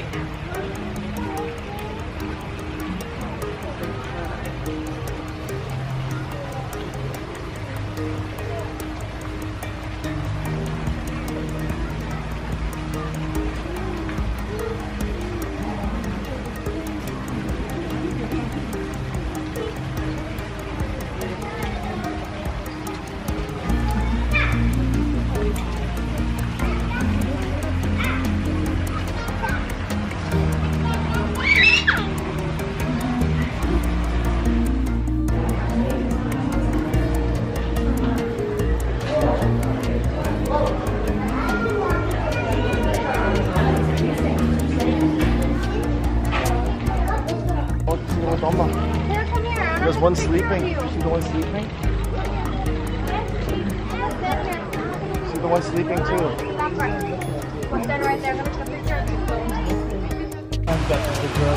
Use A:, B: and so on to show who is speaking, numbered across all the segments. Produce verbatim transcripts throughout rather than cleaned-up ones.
A: There's one sleeping. You see the one sleeping? See the one sleeping too.
B: What's that right there? I'm gonna take a picture of you.
A: I've got the picture.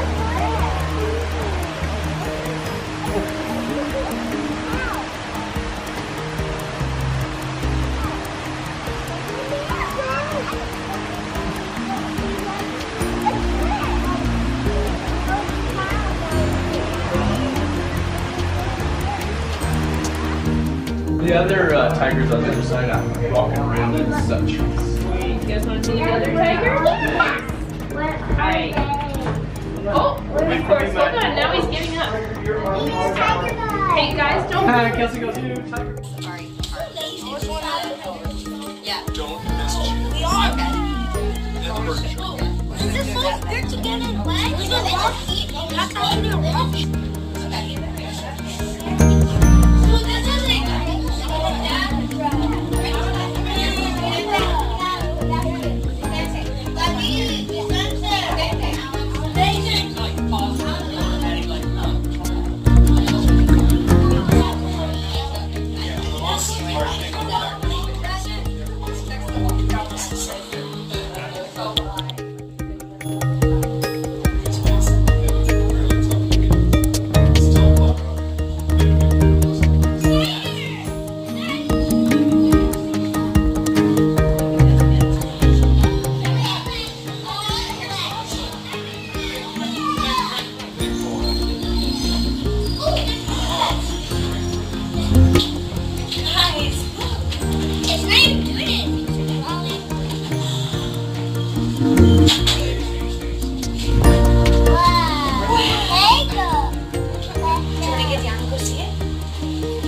C: The other uh, tigers on the other side are walking around and such.
D: You guys want to see the other tiger? Yes! Alright. Oh, of course. Hold on. Now he's getting up. Hey, guys, don't.
C: Hi, Kelsey goes, you tiger.
E: Sorry. Yeah.
C: Don't miss you.
E: We are. Okay.
B: Is this like they're together in legs? Is it lucky? Not kind of lucky.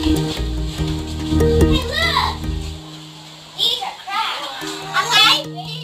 B: Okay?